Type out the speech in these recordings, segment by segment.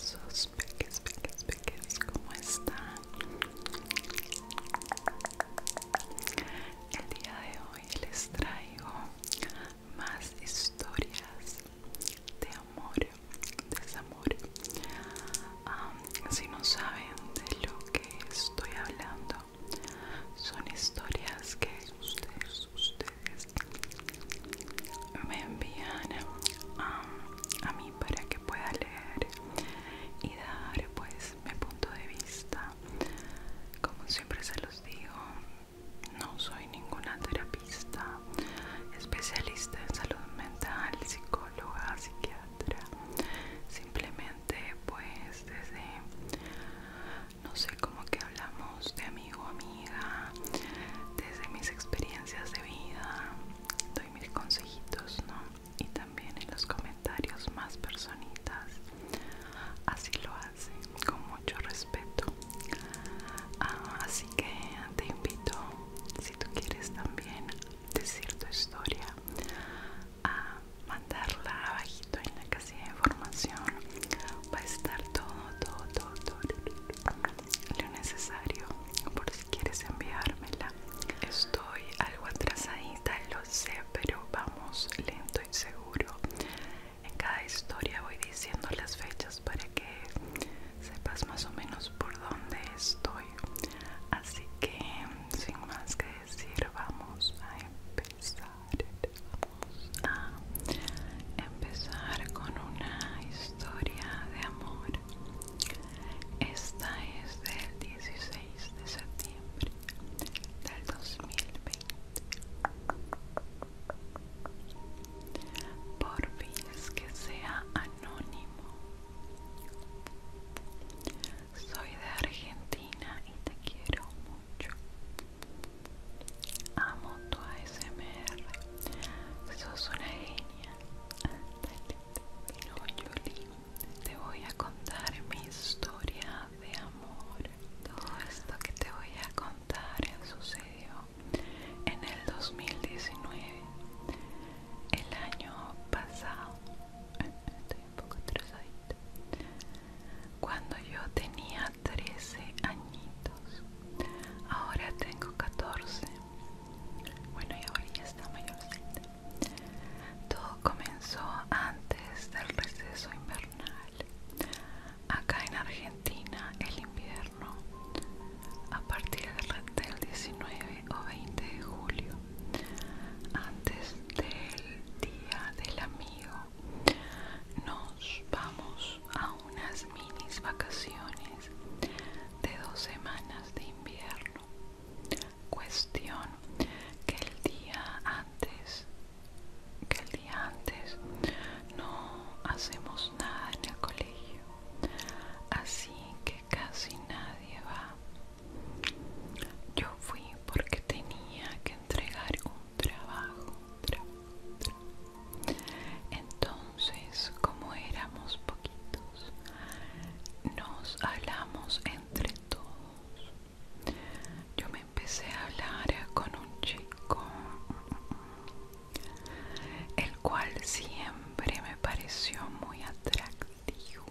hermosos peques, ¿cómo están? El día de hoy les traigo más historias de amor, desamor. Si no saben de lo que estoy hablando, son historias que ustedes me envían a mí para que pueda leer y dar pues mi punto de vista. Como siempre se los digo, no soy ninguna terapista, especialista en salud mental, psicóloga, psiquiatra. Simplemente pues desde, no sé, como que hablamos de amigo o amiga, desde mis experiencias de vida, doy mis consejitos, ¿no? Y también en los comentarios más personitas así lo hacen, con mucho respeto. Así que te invito, si tú quieres también decir tu historia, a mandarla abajito en la casilla de información. Va a estar todo lo necesario por si quieres enviármela. Estoy algo atrasadita, lo sé, pero vamos lento y seguro. En cada historia voy diciendo las fechas para que sepas más o menos por dónde estoy. Así que sin más que decir, vamos a empezar. Vamos a empezar con una historia de amor. Esta es del 16 de septiembre del 2020. Porfis que sea anónimo. Soy de Argentina y te quiero mucho. Amo tu ASMR. Sos una genia. No, Julie, te voy a contar mi historia de amor. Todo esto que te voy a contar sucedió en el 2019, el año pasado. Estoy un poco atrasadita. Cuando yo tenía 13 añitos, ahora tengo 14. Bueno, y ahora ya está mayorcita. Todo comenzó antes del receso invernal. Acá en Argentina, el invierno, a partir del 19 o 20 de julio, antes del Día del Amigo, nos vamos a unas minis vacaciones de 2 semanas de invierno. Cuestión que el día antes no hacemos nada en el colegio, así que casi nadie va. Yo fui porque tenía que entregar un trabajo. Entonces, como éramos poquitos, nos hablamos entre todos. Yo me empecé a hablar con un chico, el cual siempre me pareció muy atractivo,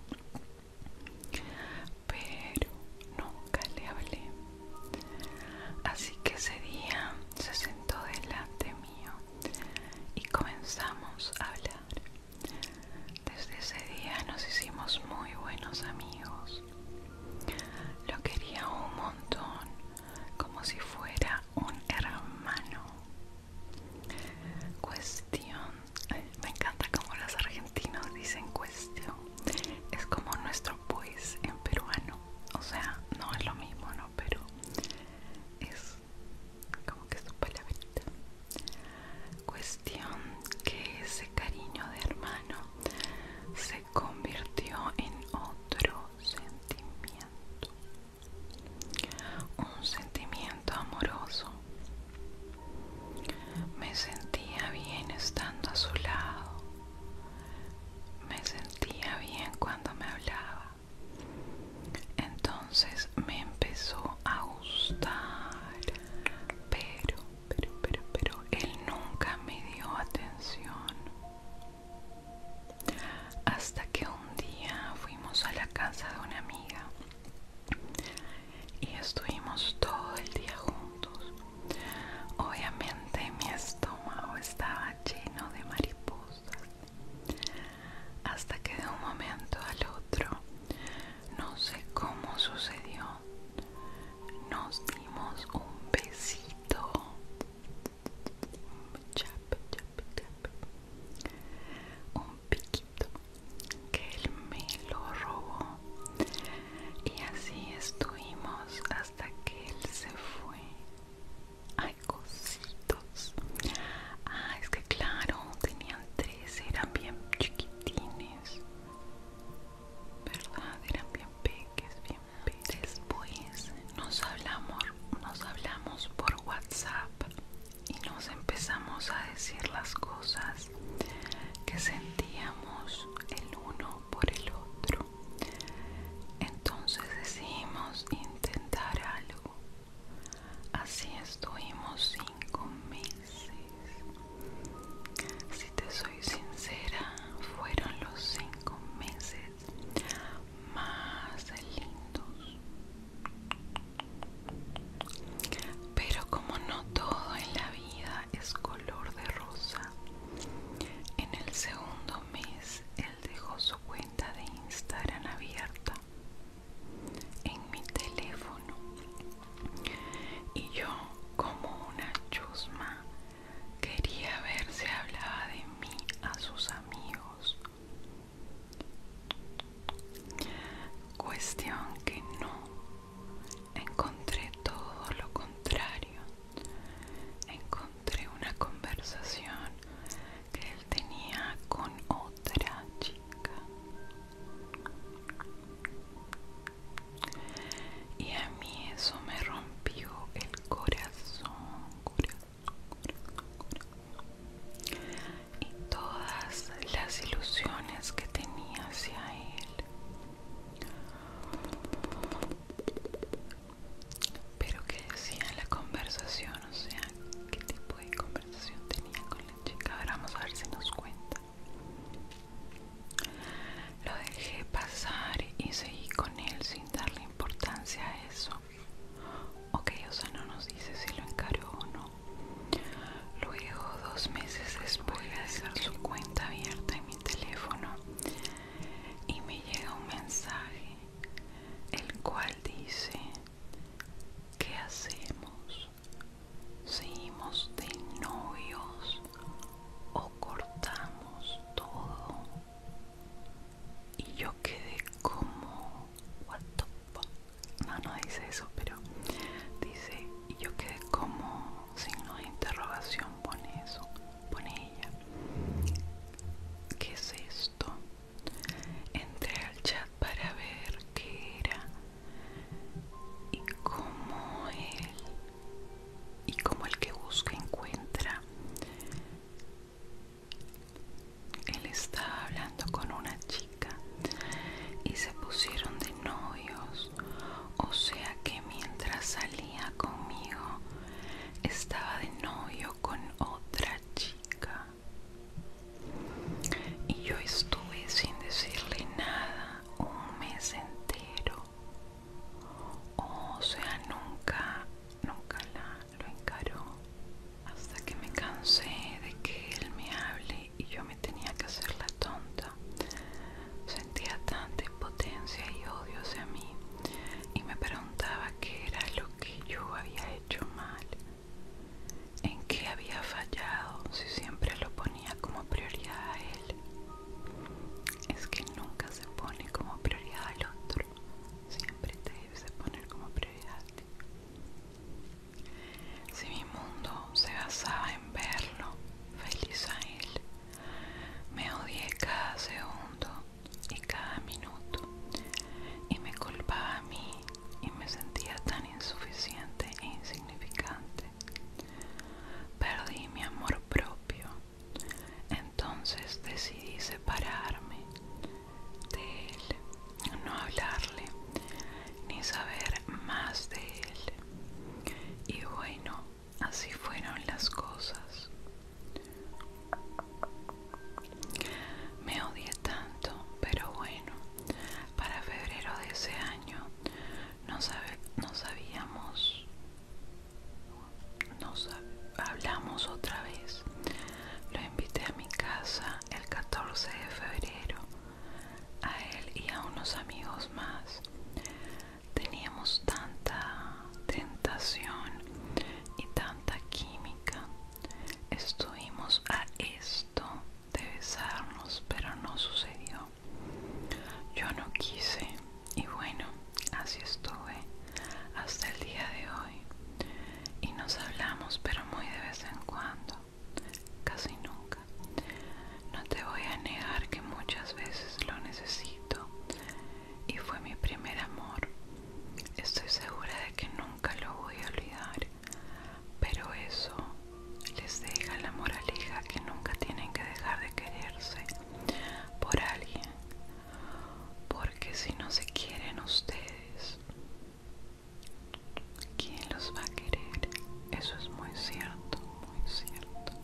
pero nunca le hablé. Así que ese día se sentó delante mío y comenzamos a hablar. Desde ese día nos hicimos muy buenos amigos. Lo quería un montón, como si fuera un hermano. Cuestión, me encanta como los argentinos y nos hablamos, pero muy de vez en cuando, casi nunca. No te voy a negar que muchas veces lo necesito y fue mi primer amor. Estoy segura de que nunca lo voy a olvidar, pero eso les deja la moraleja que nunca tienen que dejar de quererse por alguien, porque si no se quieren ustedes, ¿quién los va a querer? Eso es muy cierto, muy cierto.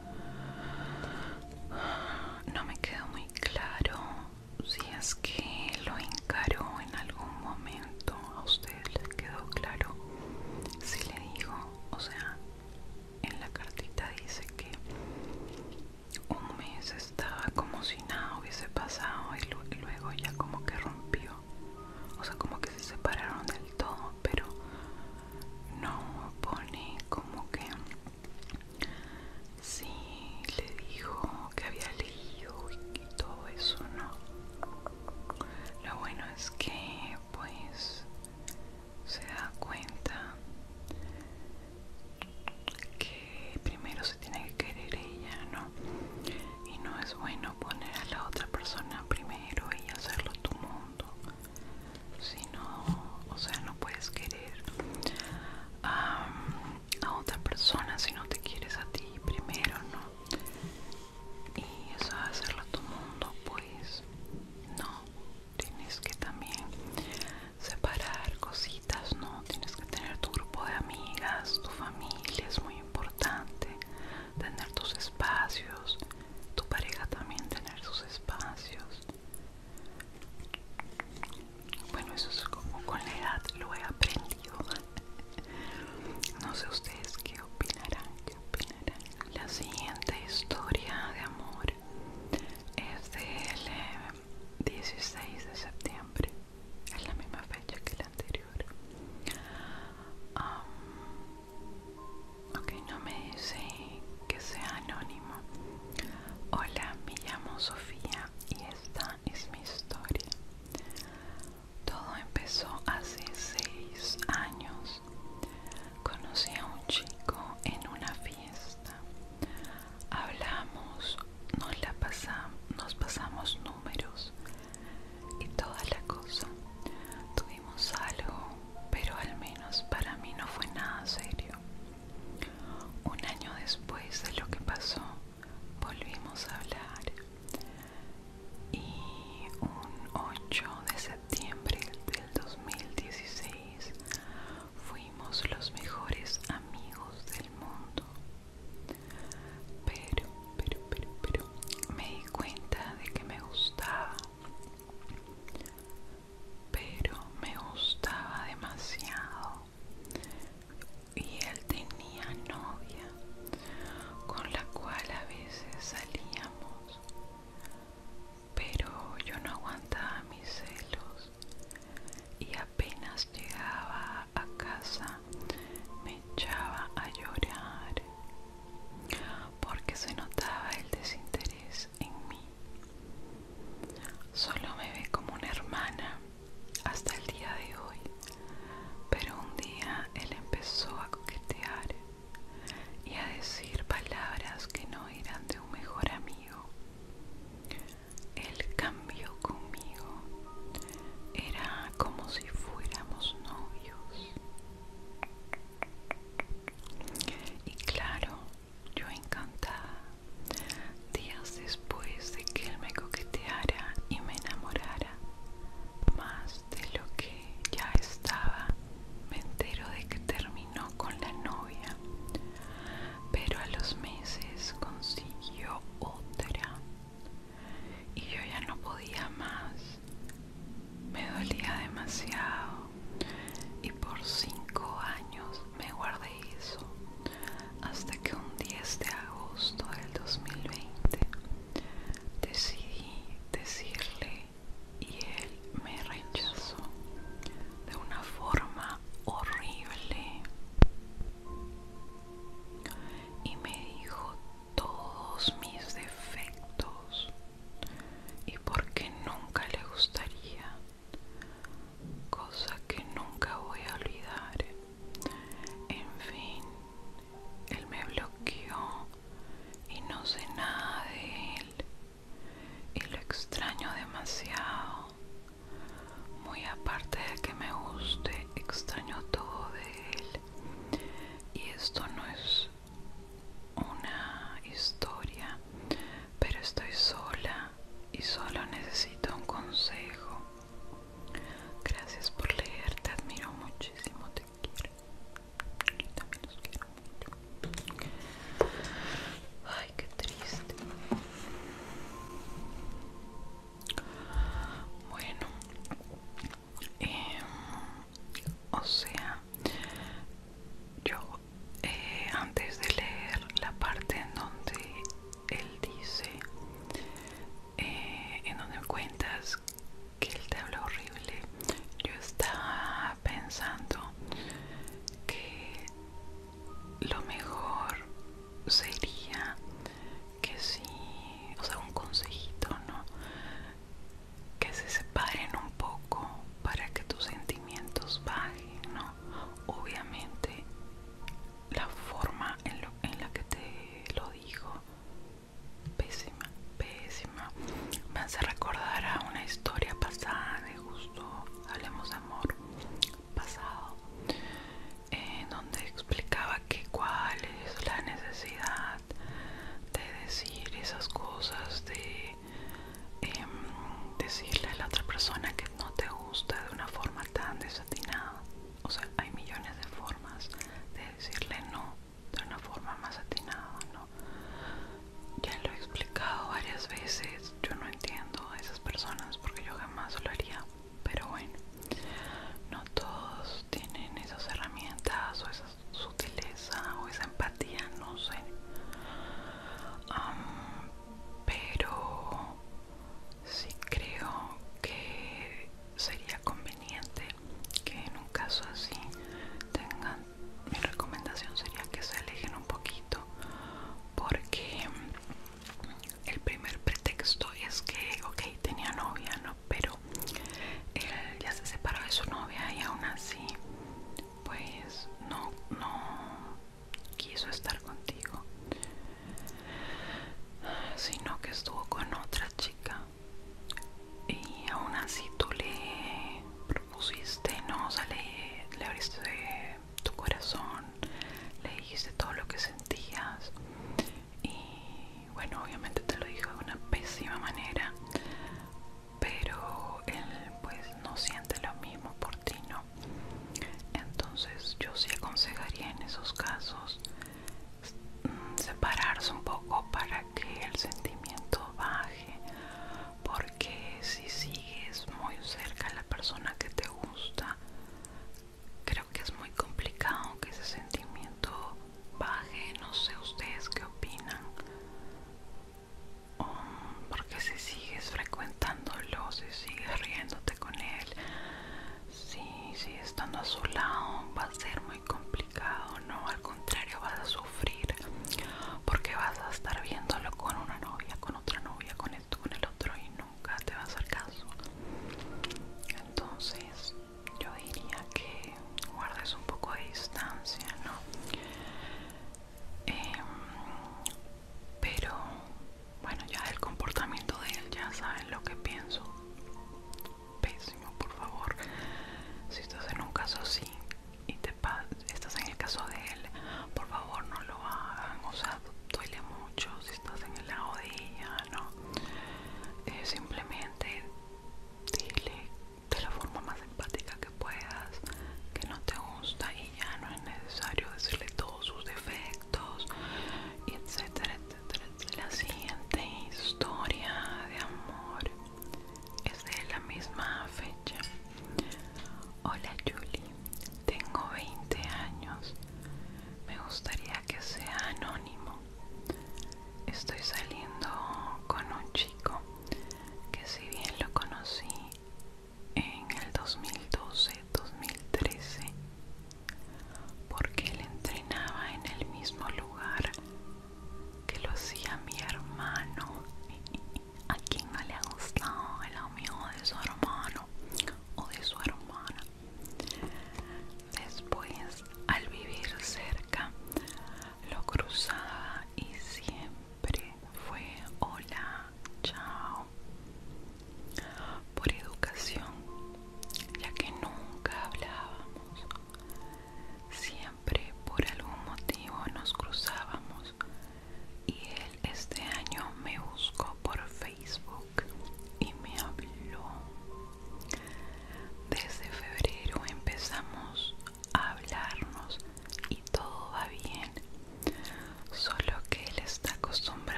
No me quedó muy claro si es que lo encaró en algún momento. ¿A ustedes les quedó claro? Si le digo, o sea, en la cartita dice que un mes estaba como si nada hubiese pasado y luego ya como que rompió, o sea, como que se separaron del todo, pero no pone como que sí le dijo que había leído y todo eso, ¿no? Lo bueno es que pues se da cuenta que primero se tiene que querer ella, ¿no? Y no es bueno poner a la otra persona primero y hacerlo tu mundo. Si no, o sea, no puedes querer a otra persona si no te quieres a ti primero, ¿no? Y eso de hacerlo tu mundo, pues no. Tienes que también separar cositas, ¿no? Tienes que tener tu grupo de amigas, tu familia es muy importante, tener tus espacios, tu pareja también tener sus espacios. Bueno, eso es como con la edad lo he aprendido. No sé ustedes qué opinarán, qué opinarán. La siguiente historia de amor es del 16 de septiembre. Es la misma fecha que la anterior. Ok, no me dice que sea anónimo. Hola, me llamo Sofía y esta es mi historia. Todo empezó hace 6 años. Conocí a un esto no es una historia, pero estoy sola y solo necesito un consejo. Gracias por leer, te admiro muchísimo, te quiero. Yo también los quiero mucho. Ay, qué triste. Bueno, o sea, yo antes de leer la parte en donde él dice, en donde cuentas que él te habla horrible, yo estaba pensando que lo mejor sería que si, o sea, un consejito, ¿no? Que se separen un poco para que tus sentimientos bajen, ¿no? Obviamente la forma en la que te lo digo, pésima, pésima. Me hace recordar a una historia pasada de justo Hablemos de Amor pasado, en donde explicaba que cuál es la necesidad de decir esas cosas, de decirle a la otra persona que no te gusta de una forma tan desatinada. O sea, hay millones de formas de decirle no de una forma más atinada, ¿no? Ya lo he explicado varias veces. Yo no entiendo a esas personas porque yo jamás lo haría, pero bueno, no todos tienen esas herramientas o esa sutileza o esa empatía, no sé. Pero sí creo que sería conveniente que en un caso así tengan, mi recomendación sería que se alejen un poquito, porque el primer pretexto es que, ok, tenía novia, ¿no? Pero él ya se separó de su novia y aún así pues no quiso estar contigo, sino que estuvo con otra chica. Y aún así tú le propusiste, ¿no? O sea, le abriste tu corazón, le dijiste todo lo que sentías. Y bueno, obviamente te lo dijo de una pésima manera, pero él pues no siente lo mismo por ti, ¿no? Entonces yo sí aconsejaría en esos casos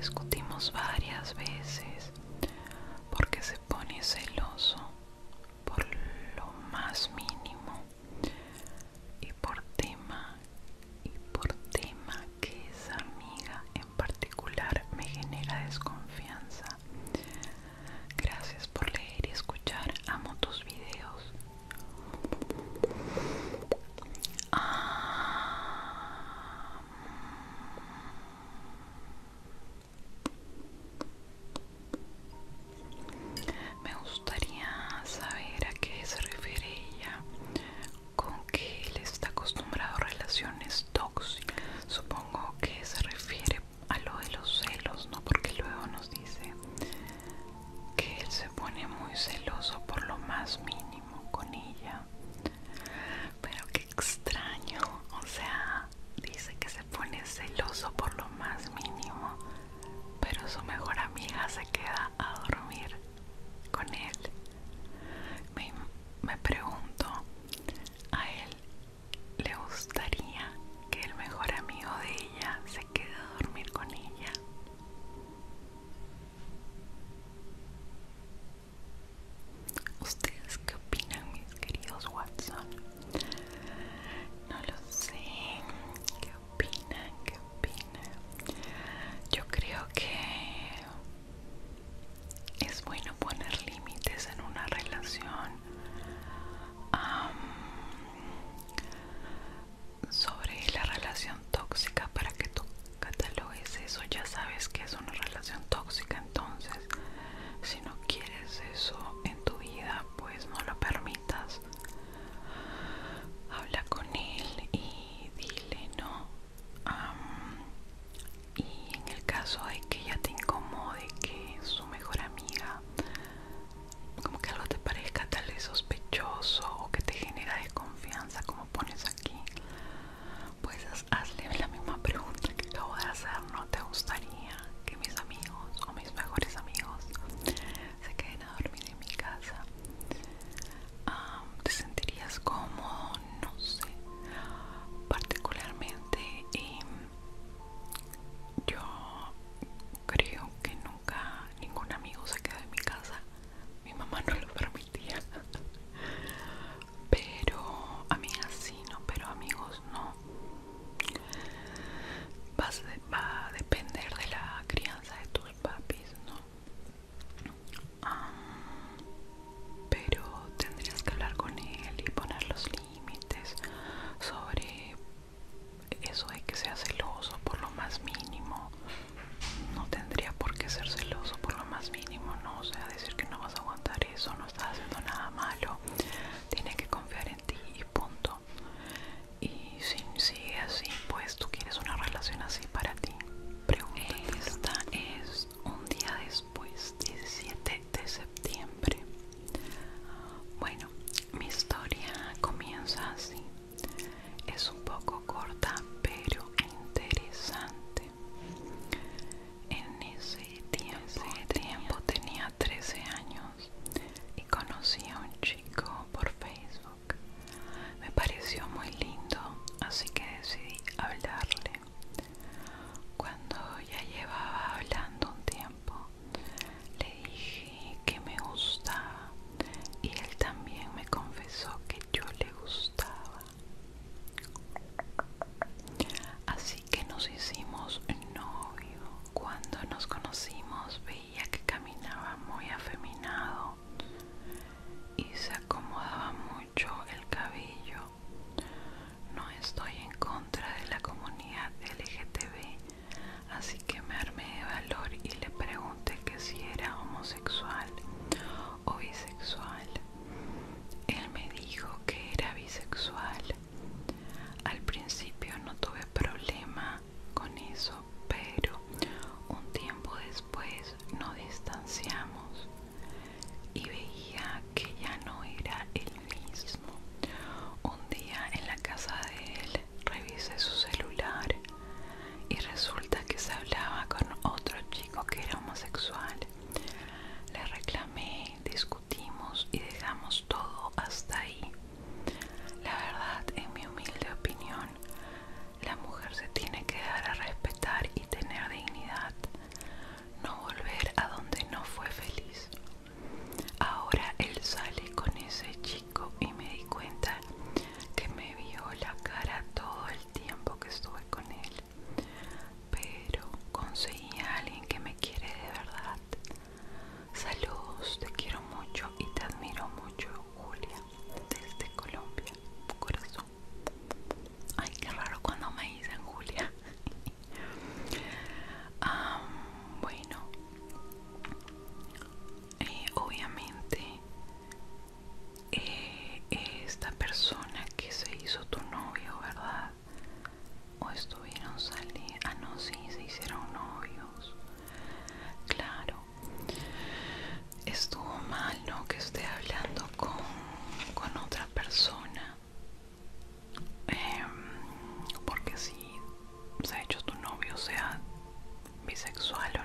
discutimos varias veces porque se pone celoso por lo más mínimo y por tema que esa amiga en particular me genera desconfianza. Gracias por leer y escuchar, amo tus videos. Me gustaría bisexual